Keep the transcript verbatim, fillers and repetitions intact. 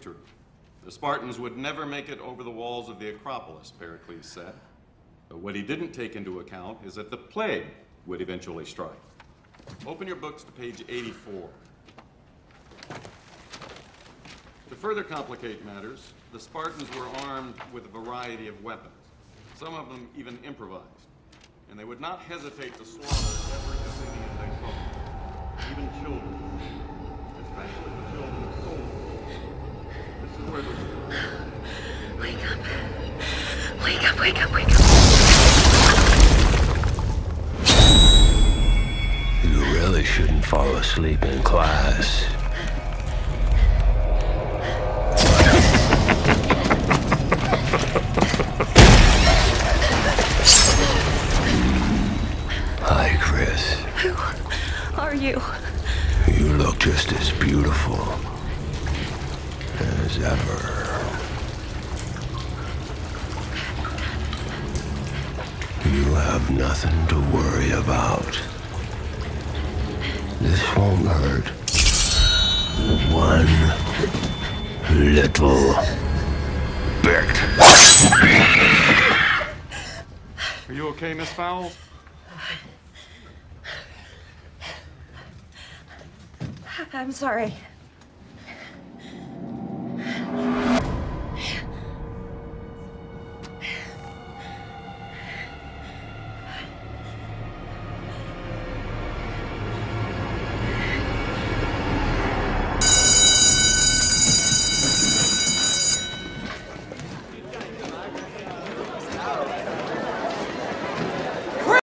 victory. The Spartans would never make it over the walls of the Acropolis, Pericles said. But what he didn't take into account is that the plague would eventually strike. Open your books to page eighty-four. To further complicate matters, the Spartans were armed with a variety of weapons, some of them even improvised. And they would not hesitate to slaughter every Athenian they saw, even children, especially the children of soldiers. This is where the... Wake up. Wake up, wake up, wake up. You really shouldn't fall asleep in class. Hi, Chris. Who are you? You look just as beautiful as ever. You have nothing to worry about. This won't hurt. One little bit. Are you okay, Miss Fowles? I'm sorry.